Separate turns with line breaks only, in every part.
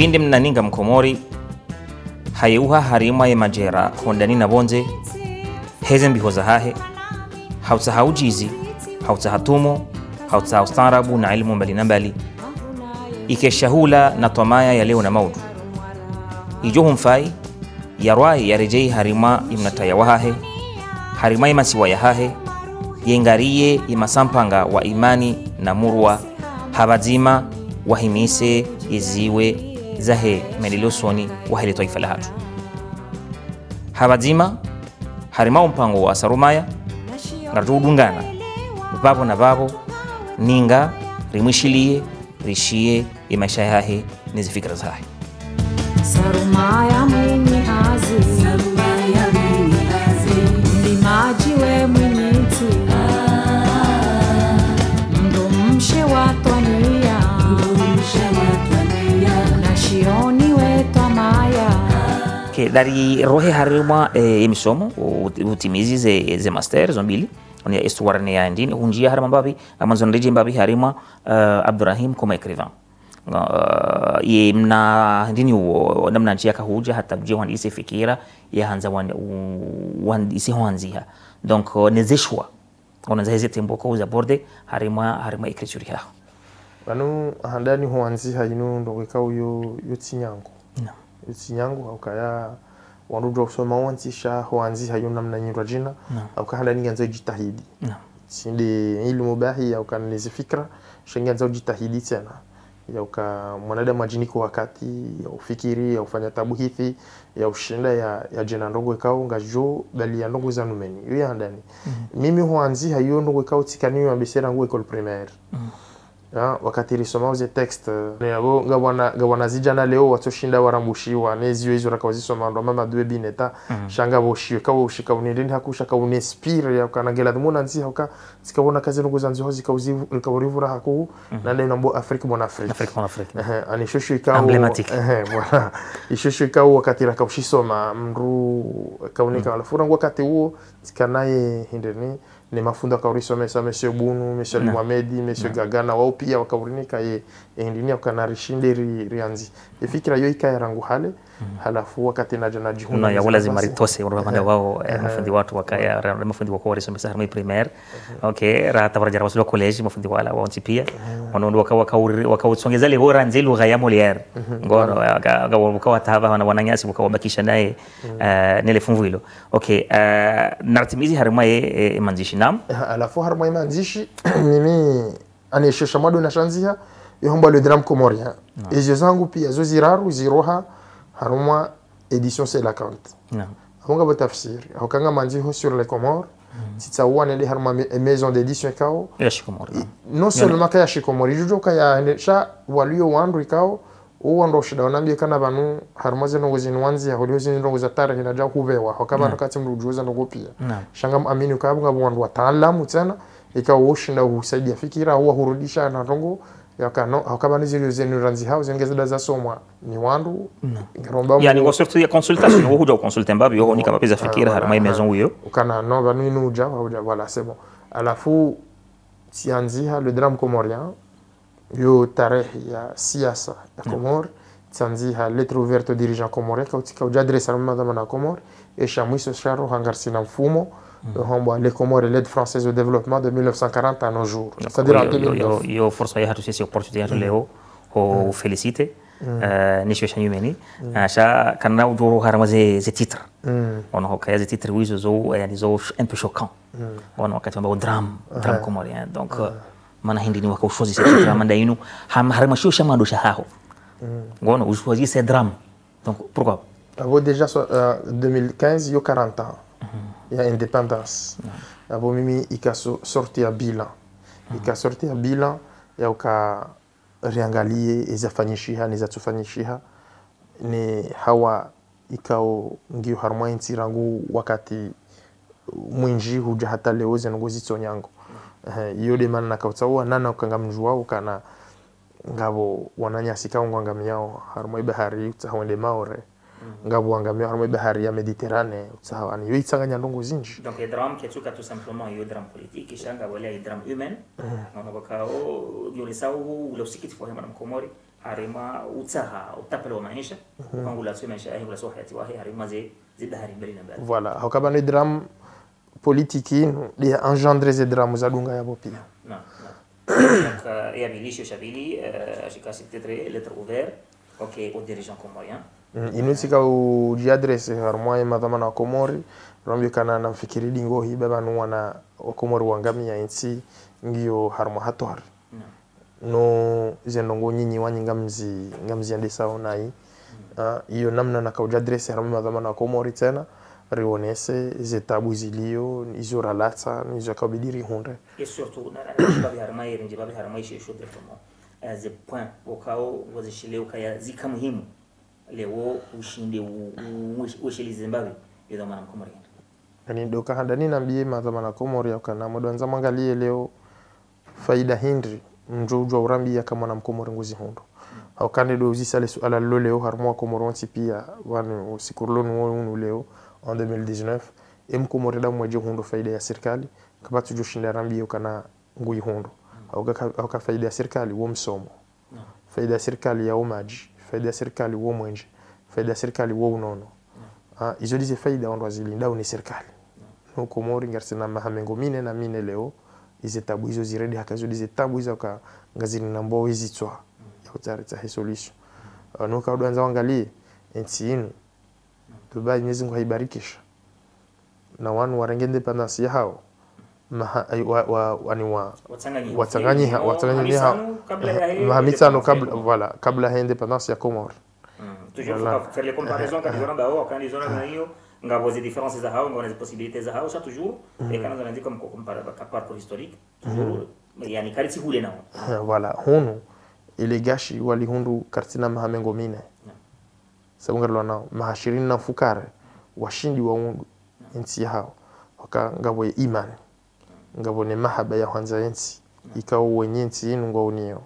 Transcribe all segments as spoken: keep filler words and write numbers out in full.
Linde mnaninga mkomori hayeuha harima ya majera hondani na bonze heze mbihoza hahe hauta haujizi hauta hatumo hauta ustarabu na ilmu mbali na mbali ikeshahula na tomaya ya leo na maudu ijohum fai yarwai yarejei harima imnataya wahahe harima imasiwa ya hahe yengariye imasampanga wa imani na murwa habazima wahimise iziwe zahe melilosoni wahele taifa la hatu habazima harima mpango wa sarumaya ngarudungana babo na babo ninga rimwishilie rishie imaisha yahe nizifikira zahe
sarumaya mwini hazi sarumaya mwini hazi limaji we mwiniti mdumshe watwania mdumshe watwania nashioni wetu maya
ke dari rohe harima e, emisomo utimizi ze, ze master zombili on histoire ne yandini hunjia harima babi amanzon reje babi harima uh, Abdurrahim kama écrivain uh, ye mna ndini wo namna njia kahuja hata bje wandisi fikira ya hanza wandisi hanziha donc uh, nezeshwa on zaheze tembo ko za borde harima harima écriture ya
banu handani huanziha ino ndo ka uyo yotinyango
no
yotinyango ukaya wanudwa kusoma wantisha huanziha yo namna nyindwa jina
no.
au ka handani nganza jitahidi
no
sindi ilmu bahi au kan nizi fikra shinganza jitahidi tena ya uka mwanadamu ajiniko wakati ya ufikiri ya ufanya tabuhithi ya ushinda ya ya jina ndogo ikao ngajo bali ya ndogo za numeni yo handani mm -hmm. mimi huanziha yo ndogo ikao tikaniyo ambisera ngo école primaire mm -hmm. Ya, wakati risoma uze text nebo ngabwana ngabwana zijana leo watoshinda warambushiwa neziyo hizo rakawazisoma ndo mama dwe bineta mm -hmm. shanga boshiwe kawo ushika unendeni hakusha kawo inspire ya kana gela dmona nzi haka sikabona kazi ngo zanzi hozi kawzivu kawrivura haku mm -hmm. na ndio nambo Afrika mona Afrika
Afrika mona Afrika
eh ani shoshu ikawo
emblematique
eh voilà ishoshu ikawo wakati rakawshisoma mru kaunika mm -hmm. alafura ngo wakati huo tikanaye hindeni ni mafunda kaurisomesa monsieur Bunu monsieur no. Mohamedi monsieur no. Gagana wao pia wakaulinika ye endinia kanarishinde ri, rianzi ifikira yo ikaya rangu hale mm -hmm. halafu wakati naja najihuna
no ya wala zimaritose urabanda wao mafundi watu wakaya mafundi wako warisomesa harma primaire okay ra tabarajara wasulu college mafundi wala wao pia wanondo waka wakausongeza le hora nzelu lugha ya Molière ngono wakawa tava wana wananyasi wakawabakisha naye nile funvu hilo okay nartimizi harma ye manzishi nam
alafu harma manzishi mimi anishesha mado na shanzia yomba le drame comorien ezo zangu pia zo ziraru ziroha harma édition c'est la cante
non
honga batafsir hokanga manziho sur les Comores tsawa nele harma maison d'édition kao
ya shikomori
non seulement kaya shikomori jujo kaya sha walio wandu ikao uwando shida wanambie kana banu harma zeno ngozini wanzi ya holio zino ngoza tarehe na ja kuvewa hokaba nakati mrujuza ndo pia shanga amini ukabunga wandu wataalamu tena ikao ushinda usaidia fikira au hurudisha na rongo yakano hokaba nizilo zeno ranzi hao zengeza za somwa ni wandu
ngaromba yani ngo surtout ya consultation wo huja consulter mbabi yo nika mapeza fikira harma maison huyo
ukana no banu inuja huja voilà c'est bon alafu tianziha le drame comorien yo tarehe ya siasa ya Comore tianziha lettre ouverte aux dirigeants comoriens kautika ujadresa madama na Comore et chamwiso sharo hangarsina mfumo hombo les Comores l'aide française au développement de mille neuf cent quarante à nos jours c'est-à-dire en deux mille neuf
yo yo força ya hatu sisi opportunité ya leo ho féliciter nisho shanyumeni sha kana udoro harama ze ze titre on ho kaya ze titre wizo zo yani zo un peu choquant on wakati ambao drame drame comorien donc mana hindi ni wakaushozi se titre manda inu harama shosha mando shaho ngono ushozi se drame donc pourquoi
avo déjà euh, deux mille quinze yo quarante ans il y a indépendance avo mimi ikaso sorti ya bilan ika sorti ya bilan ya uka riangalie izafanyishiha nizatufanyishiha ni hawa ikao ngio harma inti rangu wakati mwinji huja hata leo zengozi tsonyango eh iyo de manna kautawa nana ukanga mjua ukana ngabo wananyasi ka ngwangami yao harma bahari utahonde maore ngabo wangamia harma bahari ya Mediterranee utahani yo itsanganya ndongo zinji
donc le drame qui est tout simplement yo drame politique shanga wala le drame humain on va kao yo le sao le sikiti kwa madame Comori harima utsaha utapelo maisha kangula sio maisha yake kula sio hayati wahi harima ze zidahari mbele na mbele
voilà hakaba ni drame politique ni engendrer ces drames za dunga yabo pia
na donc et abilisho shabili ashikasi peut-être lettre ouverte OK aux dirigeants comoriens
inutika ujiadresse harmoya madhamana wa Komori rambio kana na mfikiri dingo hi baba nuwana wa Komori wangamia insi ngio harmo hatwar no zenongo nyinyi wanyi ngamzi ngamzi andisa onai hiyo uh, namna na kaujadresse harmo madhamana wa Komori tena rionese zetabu zilio izo ralata izo kabidiri hunde
et surtout na babi harma yenje babi harma ishi shote tomo as a point wakao wazishile ukaya zika muhimu leo ushinde ushili Zimbabwe ndio maana Komori
yani doka handani nambie madhamana Komori yakana mwanza mwangalie leo faida hindri mjojwa urambi kama na Komori nguzi hundo au kande do zisale suala leo harmo Komoronsi pia wanu usikurlonu wonu leo en deux mille dix-neuf em Komori da mwaje hundo faida ya serikali kama tujoshinda rambi yakana ngui hundo au au ka faida ya serikali wo msomo faida ya serikali ya umaji faida ya serikali wo mwenje faida ya serikali wo unono ah izo dize faida ndo zilinda ni serikali no Komori ngarsina mahamengo mine na mine leo ize tabu izo ziredi hakazo dize tabu izo ka ngazini nambo izitwa ya utarita he solution no ka udanza wangalie nchi inu Dubai Mwenyezi Mungu haibarikisha na wanu warenge independence ya hao maha wa wa wani wa watanganyi watanganyi hao mahamitano kabla voilà kabla ya independence ya Komori
toujours faut faire les comparaisons quand ils ont d'abord quand ils ont na hiyo ngabo zi différences za hao ngabo zi possibilités za hao ça toujours et quand on a dit comme comparer par parcours historique toujours yani kariti hule nao
voilà hunu ile gashi wali hundu kartina mahamengo mine sabunga nao mahashirini na fukare washindi wa undu nchi hao waka ngabo imani ngabo ne mahaba ya kwanza nchi ikao wenye nchi inu ngao niyo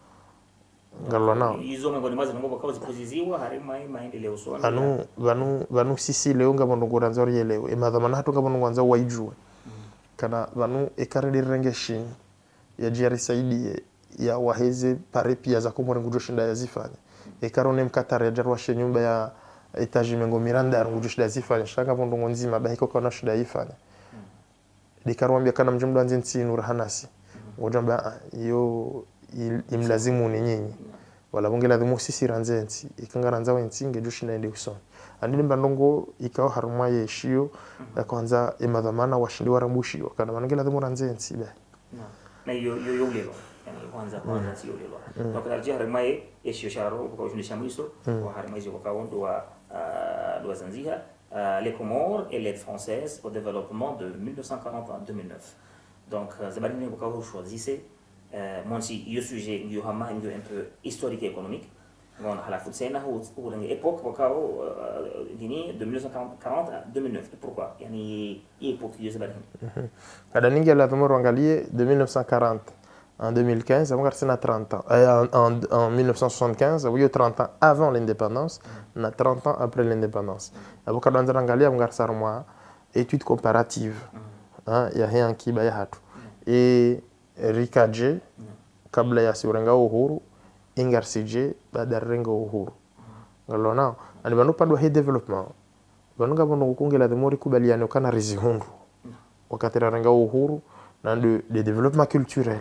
ngalo nao
izo ngoni mazi ngomba kazi poziziwa harima maendeleo so
anu banu banu sisi leo ngabo ngora nzori leo e madhamana hatu ngabo ngwanza waijue kana banu ekarede rengeshin ya jari saidi ya waheze pare pia za Komori ngujoshinda yazifanya ekarone mkatare jarwa she nyumba ya etage mengo Miranda ngujoshinda yazifanya shaka bondo ngonzima bahiko kana shida yifanya dikarwambia kana mjumdo anze nti nurhanasi ngojamba yo imlazimu ni nyinyi wala bonge lazimu sisi ranzenzi ikangaranza wenzinge joshinda ende usoni andini mbandongo ikao haruma yeshio ya kwanza emadhamana washindi warambushi wakana manenge lazimu ranzenzi be
na yo yo yo lelo yani kwanza kwanza sio lelo donc la haruma yeshio sharo kwa kufundisha mwiso wa haruma hizo kwa ndo wa do Zanzibar les Comores et l'aide française au développement de mille neuf cent quarante à deux mille neuf donc zabarine kwa choisissez moi si le sujet du hama un peu historique et économique on a la futsena ou dans l'époque wakao dini de mille neuf cent quarante à deux mille neuf pourquoi yani époque de zabarine
kada ningi la tumoro angalie de mille neuf cent quarante en deux mille quinze on a trente ans en, en, en mille neuf cent soixante-quinze oui trente ans avant l'indépendance on a trente ans après l'indépendance aboka dans angalia on garça moi étude comparative hein ya rien qui ba hatu et Rikaje kabla ya siurenga uhuru ingarsije baada renga uhuru ngalona ani banu pando he development banu gabono kungela de mori kubaliano kana rizihundu wakati renga uhuru na de, de développement culturel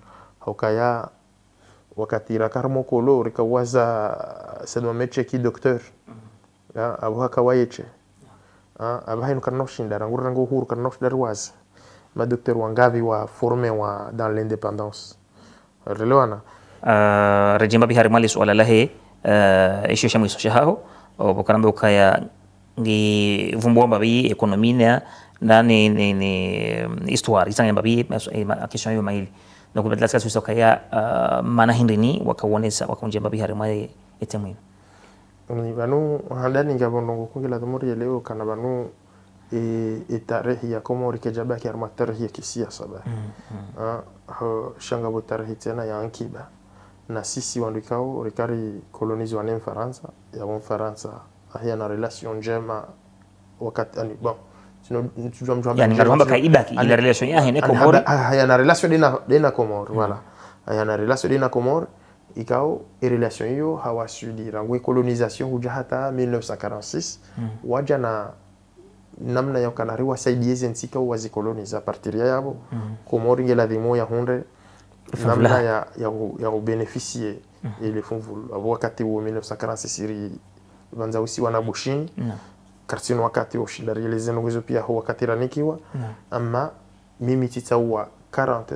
hokaya wakati rakarmo kolo rikawaza sedma meche ki docteur ya abuha kawayeche ah abahin kana shinda rangu renga uhuru kana darwaza ma docteur wangavi wa formé wa dans l'indépendance relewana
uh, rejimba bihari mali swala lahe uh, isho shamu isho shaho bokanambe ukaya ngi vumbo babi ekonomia na ni ni, ni histoire isanga babi question yo maili donc betla ska suso kaya uh, mana hindini wakawonesa wakaunje babi hari mali etemwe
ni banu handani ngabondongo kungela tomori leo kana banu e, e tarehe ya Komori kejabaki arma tarehe ya kisiasa ba mm, mm. ah shanga bo tarehe tena ya ankiba na sisi wandikao rikari kolonizi wa Faransa ya wa Faransa haya na relation njema wakati ani bon sino tujua mjua
yani ngaromba kaibaki ina relation ya hene Komori
haya na relation dina dina Komori wala haya na relation dina Komori ikao relation hiyo hawasudira ngwe colonisation huja hata mille neuf cent quarante-six mm. waja na namna ya kanari wasaidie zensika wazikoloniza partir ya yabo mm. Komori ngela demo ya hunde namna ya ya ya beneficier mm. ile funvulu wakati wa mille neuf cent quarante-six iri banza usi wana bushini mm. Kartino wakati wa ushindari ile zeno hizo pia huwa wakati ranikiwa mm. Ama mimi titawa quarante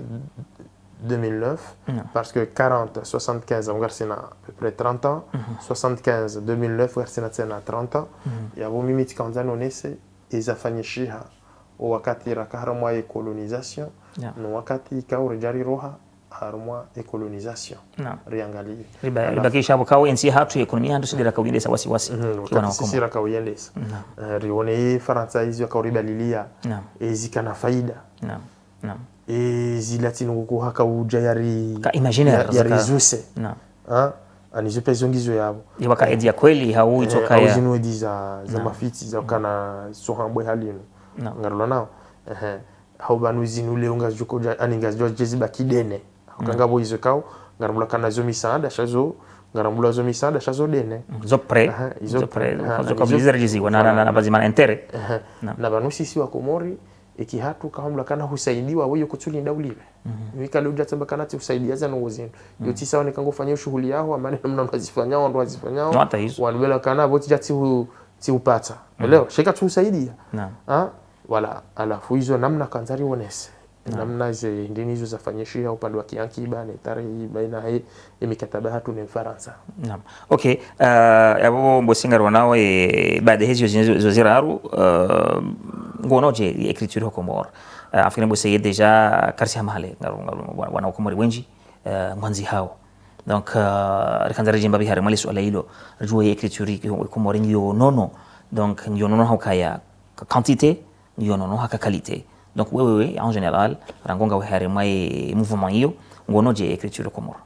deux mille neuf mm. Parce que quarante soixante-quinze on garde à peu près trente ans mm -hmm. soixante-quinze deux mille neuf garde à trente ans mm. Ya bo mimi tikanza nonese izafanyishiha wakati rakaharumwa ya colonisation yeah. No wakati ikaw rejari roha harumwa ya colonisation no. Riangalie
riba ribakisha hapo kao ensi hatu ekonomia handu sidira kawiyendesa wasi wasi
mm -hmm. Kiwana wakomo sisira kawiyendesa no. Uh, rione Faransa hizo yakawribalilia no. Ezikana faida
no. No.
Ezilatino kuko uja yari
ka imaginaire
yari zuse
no.
Ah anizo pezongizo yabo
yabaka edia kweli hau itoka ya
uzinu ediza za mafiti za kana sohambwe halino no. Ngarula nao eh hau banu zinu le unga juko aninga jo jeziba kidene kanga bo izo kao ngarula kana zo misanda shazo ngarula zo misanda shazo dene
zo pre zo pre zo kabilizera jizi wana na bazima intere
na banu sisi wa Komori iki hatu kahamla kana husaidiwa wewe kutuli ndauliwe mhm mikale ujatamba kana ti usaidia za nozini yoti sawa nikango fanya shughuli yao amani namna unazifanyao ndo wazifanyao wanabela kana boti jati hu ti upata elewa shika tu usaidia ah wala alafu hizo namna kanzari onese namna ze ndini hizo zafanyishia upande wa kiankiba na tarehe baina hai imikataba hatu ni Faransa.
Naam. Okay, uh, yabo mbosinga ronao e baada hizo zoziraru uh, ngonoje écriture ho Komor. Uh, afina mbose deja karsi hamale ngaru ngaru wana Komori wenji uh, mwanzi hao. Donc uh, rikanzari jimba bihari mali swala hilo rujua écriture Komori ngiyo nono. Donc ngiyo nono hakaya quantité ngiyo nono haka qualité. Donc oui, oui, oui, en général, rangonga wahari mai mouvement hiyo ngonoje écriture Komoro.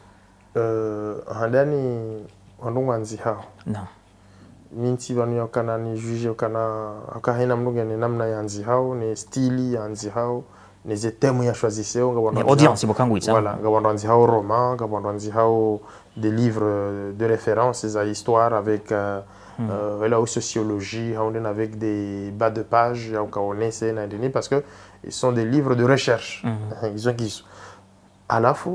Euh, handani wandunga nzi hao.
Naam.
Minti banu yakana ni juge yakana akahina mnunga ni namna ya nzi hao, ni stili ya nzi hao, ni zetemu ya choisisseo nga
wandunga. Audience bokangu itsa.
Voilà, nga wandunga nzi hao roman, nga wandunga nzi hao des livres de référence za histoire avec euh, Mm. Euh, voilà, ou sociologie, on est avec des bas de page, parce que ils sont des livres de recherche. Mm. Ils ont qui à la fois,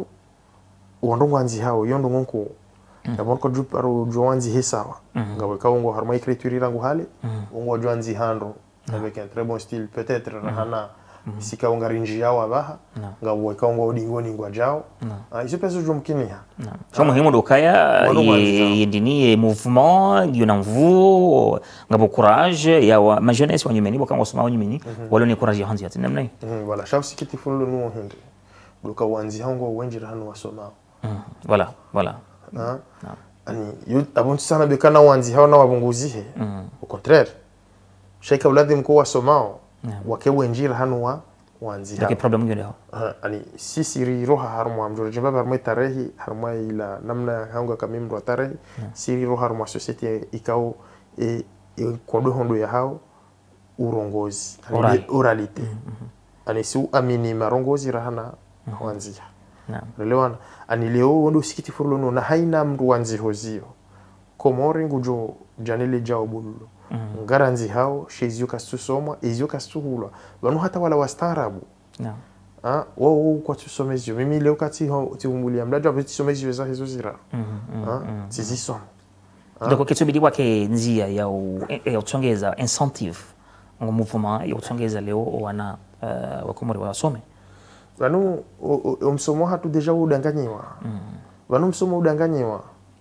on doit dire hao, on doit ngo, d'abord quand je parle de Joanzi Hesawa, ngawe ka ngo harma écriture rangu hale, ngo Joanzi Handro avec un très bon style, peut-être rahana. Si ka unga rinji yao abaha nga weka ngo odingoni ngwa jao ah izo peso jomkinia
so muhimu dokaya yendini mouvement yona mvu ngabo courage ya wa ma jeunesse wanyumeni boka ngosoma wanyumeni walo ni courage hanzi ati namna hii
voilà shau sikiti fulo no hende doka wanzi hango wenjira hanu wasoma
voilà voilà
ah ani yo abonti sana bekana wanzi hao na wabunguzihe au contraire sheka uladi mko wasomao wake wenjira hanu wa wanzi
hao problem ngine hao
ani sisi ri roha harmo amjoro jeba barmo tarehi harmo ila namna hanga kamimro tarehi siri roha harmo society ikao e kodo hondo ya hao urongozi oralite ani su amini marongozi rahana wanzi naam ani leo ndo sikiti furlo no na haina mru wanzi hozio Komori ngujo janele jao bulu Mm. Ngaranzi hao shezio kastusoma ezio kastuhulwa banu hata wala wastarabu
naam
ah wao kwa tusomezio mimi leo kati tiumbulia mlajo abeti somezio za hizo zira ah tizisoma
donc kitu bidi wake nzia ya ya utongeza incentive ngo mouvement ya utongeza leo wana uh, wakomori wasome
banu umsomo hatu deja udanganyiwa mm. Banu msomo udanganyiwa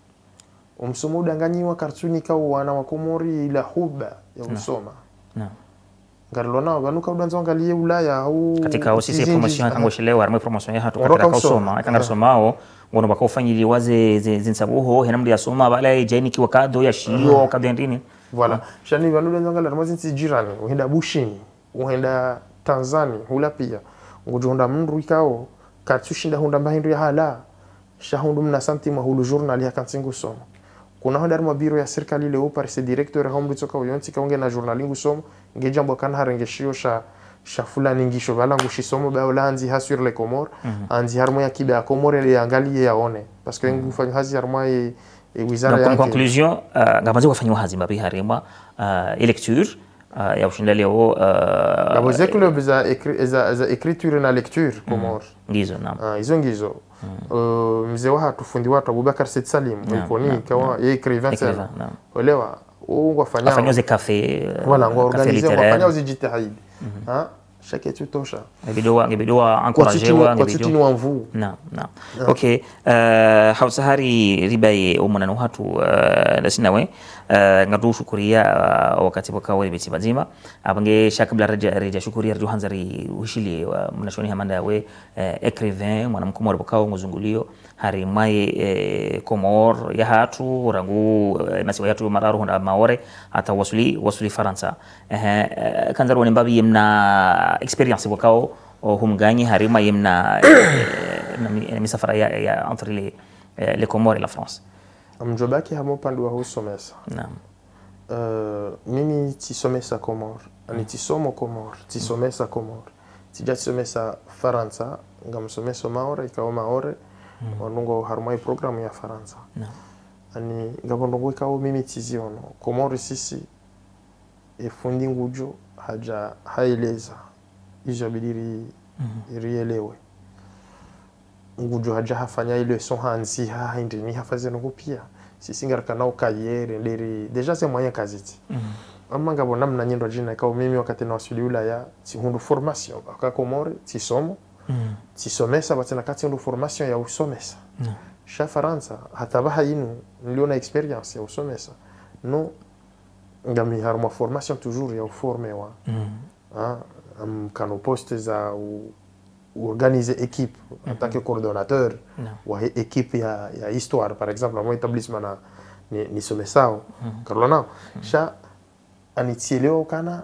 umsomo udanganyiwa kartuni ka wana wa Komori ila huba ya usoma
naam
ngarlona banuka udanzo angalie Ulaya au
katika sisi promotion kango shelewa arme promotion ya hatu katika kusoma kanga somao ngono bakofanyili waze zinsabuho hena mli yasoma bala jaini kiwa kado ya shio kado ndini
voilà shani banu udanzo angalia armazinsi jirani uenda bushini uenda Tanzania hula pia ngojonda mndu ikao katushinda hunda mbahindu ya hala shahundu mna santima hulu journal ya kansingu soma kuna honda mwa biro ya serikali leo par se directeur hambu toka uyonti kaonge na journalingu somo ngejambo kana harengeshio sha sha fulani ngisho balangu shisomo ba olanzi ha sur les Comores mm -hmm. Anzi harmo ya kiba Comores le angalie yaone parce que ngu fanya hazi harma e, e wizara
donc en
yake
conclusion uh, ngabanze kufanywa hazi mabi harima uh, lecture uh, ya ushinda leo uh,
ngaboze club za ekri, za, za écriture na lecture Komor
ngizo naam
uh, izo ngizo mm. uh, mzee wa tufundi watu Abubakar Said Salim ikoni kawa ye écrivain sana olewa ngo afanya
afanya ze café
voilà ngo organiser afanya ze jitahid ha chaque tu tosha
ngebidoa ngebidoa encourager
kwa titini wa mvu
naam naam okay uh, hausahari ribaye umana hatu uh, dasinawe uh, ngadu shukuria uh, wakati wakawe biti bazima abange shakabla reja reja shukuria rjo hanzari ushili uh, mnashoni hamanda we uh, écrivain mwana mkomoro bakawo nguzungulio hari mai eh, Komor ya hatu rangu eh, nasiwa yatu mararu honda maore hata wasuli wasuli Faransa eh, eh kanzaru ni mbabi yemna experience wakao humganyi hari mai yemna eh, misafara ya, ya entre les eh, les Comores et la France
amjobaki hamo pandu wa husomesa
naam
uh, mimi tisomesa Komor ani tisomo Komor tisomesa Komor tijasomesa Faransa ngamsomesa maore ikawa maore Mm. wanungo harmai programu ya Faransa no. ani ngabondongo ikawo mimi tiziono Komori sisi efundi ngujo haja haeleza ijo bidiri mm. irielewe ngujo haja hafanya ile son hanzi ha hindi ni hafaze ngo pia sisi ngaraka nao kayere ndiri deja c'est moyen kaziti mm. amma ngabona mna nyindo jina ikawo mimi wakati na wasuli ulaya ti hundu formation aka Komori ti somo Mm. tisomesa batina kati ndo formation ya usomesa no. Sha Faransa hatabaha inu niliona experience ya usomesa no ngami harma formation toujours ya uforme wa mm. ah am kano poste za u, organiser équipe mm -hmm. en tant que coordonnateur no. wa équipe ya ya histoire par exemple mon établissement na ni, ni somesao mm -hmm. Carlona mm -hmm. Sha anitieleo kana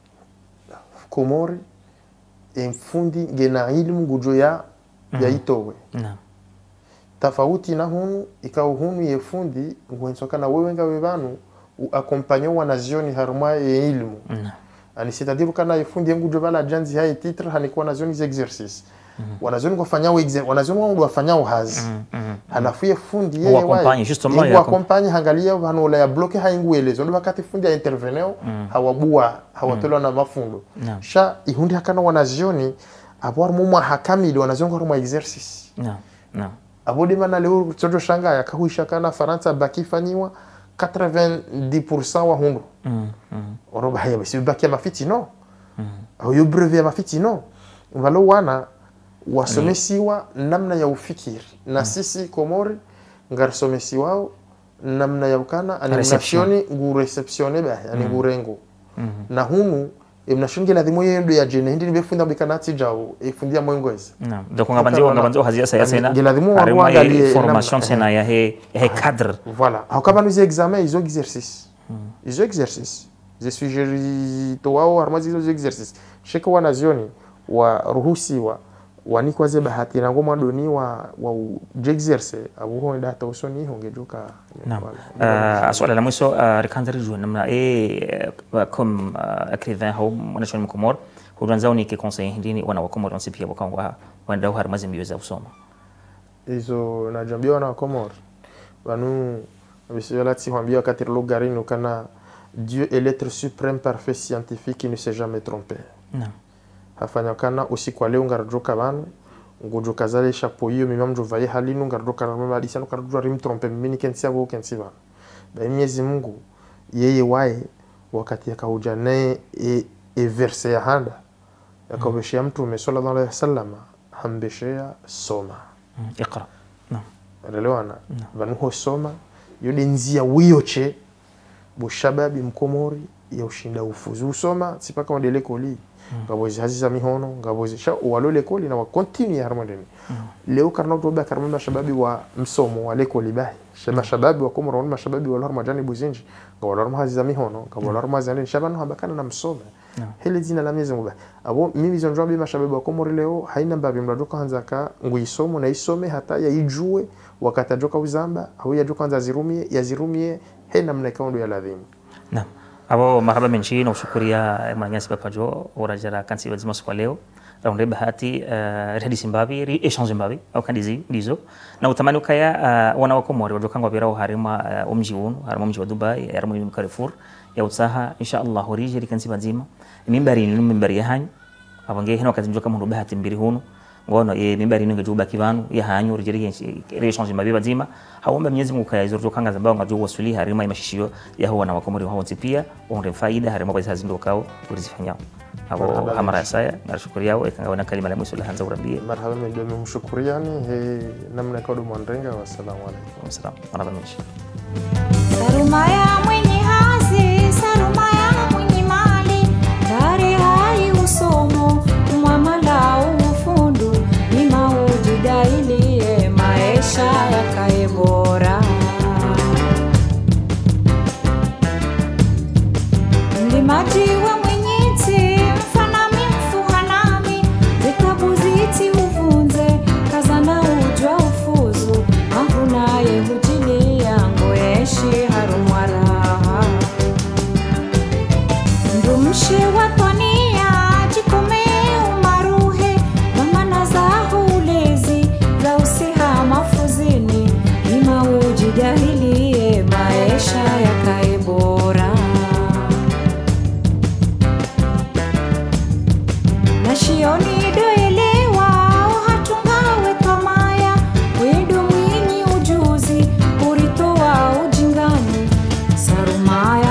Komori emfundi gena ilmu ngujo ya mm. ya itowe na tofauti na hunu ikao hunu yefundi ngwensoka na wewe ngawe banu uaccompagner wa nazioni harma ya ilmu na ani c'est-à-dire kana yefundi ngujo bala janzi hai titre hanikuwa nazioni za exercice mm -hmm. wanazioni kufanya exercice wanazioni wangu wafanya hazi mm -hmm. Alafu yefundi yeye
accompagne justement
ya accompagne hangalia banu la ya bloquer hainguelezo ndo wakati fundi ya interveneo mm. hawabua hawatola mm. na mafundo no. Sha ihundi hakana wanazioni abwar mumwa hakamili wanazioni kwa exercice
no no
abodi mana leo tsojo shanga yakahuisha kana Faransa baki fanyiwa quatre-vingt-dix pour cent wa hundu mm mm oroba haya basi baki mafiti no mm au yo brevet mafiti no walo wana wasomesiwa namna ya ufikiri na mm. sisi Komori ngarsomesiwa namna ya ukana animationi ngu receptione ba yani mm. ngurengo mm -hmm. na hunu emnashungi lazima yendo ya jene hindi nibefunda bikanati jao efundia mwengwezi
naam donc ngabanze ngabanze hazia saya sena
lazima waangalie
formation sena ya he he cadre
voilà hakaba nous examen izo exercice mm. izo exercice je suis jeri to wao armazi izo exercice sheka wanazioni wa ruhusiwa wanikwaze bahati na ngoma doni wa wa exerce abuho data usoni hongejuka
naam uh, swala la mwisho uh, rikanzari juu namna e uh, comme uh, écrivain ho mwanashoni mkomor hudanzao ni ke conseil ndini wana wakomor onsi pia wakangwa wanda har mazimbiyo za usoma
izo na jambio na wakomor banu bisela ti hambia wakati logarino kana Dieu est l'être suprême parfait scientifique qui ne s'est jamais trompé naam hafanya kana usiku leo ngarojoka banu ngujo kazale chapeau hiyo mimi mjo vaye halinu ngarojoka na mama alisa ngarojoka rim trompe mimi kensia go kensiba ba Mwenyezi Mungu yeye wae wakati akauja naye e, e verse ya handa yakobeshia mtume sallallahu alaihi wasallam hambeshia soma
mm. Iqra naam
elewana banu ho soma yode nzia wiyoche bo shababi mkomori ya ushinda ufuzu soma sipaka modele koli ngabozi haziza mihono ngabozi sha walo lekoli na wa continue harmoni mm. leo karno toba karmama shababi wa msomo wa lekoli bahi shaba shababi wa komoro na shababi wa lorma jani buzinji ngawalo haziza mihono ngawalo lorma zani shabano habakana na msomo mm. hele zina la miezi muba abo mimi zonjwa bi mashababi wa komoro leo haina mbabi mradoka hanzaka nguisomo na isome hata ya ijue wakati ajoka uzamba au ya joka hanza zirumie ya zirumie hena mnakaondo ya ladhimu
naam abo marhaba menshi na ushukuria mwanyasi papajo orajara kansi wazima kwa leo raunde bahati uh, hadi simbavi ri exchange mbavi au kandizi ndizo na utamani ukaya uh, wana wa Komori wajokanga wabira harima uh, umji wonu harima umji wa Dubai harima yu Carrefour ya utaha insha Allah horije likansiba nzima mimbari ni mimbari ya hanyu abange hino kazi njoka mundu bahati mbiri hunu ngono e mimbari ninge juba kivanu ya hanyu rijeri rechange mbavi bazima haomba Mwenyezi Mungu kaya zuru kanga zambao ngajo wasuli harima imashishio ya huwa na Wakomori wao pia onde faida harima kwa hizo ndokao ulizifanyao abo amara saya nashukuru yao ikanga kalima la mwisho la hanza urabie
marhaba mimi mshukuriani he namna kodo mwanrenga wa salamu alaykum
salam marhaba mishi
Sarumaya mwenye hazi sarumaya mwenye mali kare hai usomo muamala ufundu ni maujidaili maisha yakae bora Mlimaji wa mwenyezi mfanami mfuhanami zitabu ziti uvunze kazana ujwa ufuzu mahunaye hujili yangu eshi harumwaraha ndumshi watwania jikome umaruhe mamana zahu ulezi za usiha mafuzini ima ujidahilie maisha yakae bora Nashioni doelewa hatungawe kamaya wedo mwinyi ujuzi uritoa ujingani Sarumaya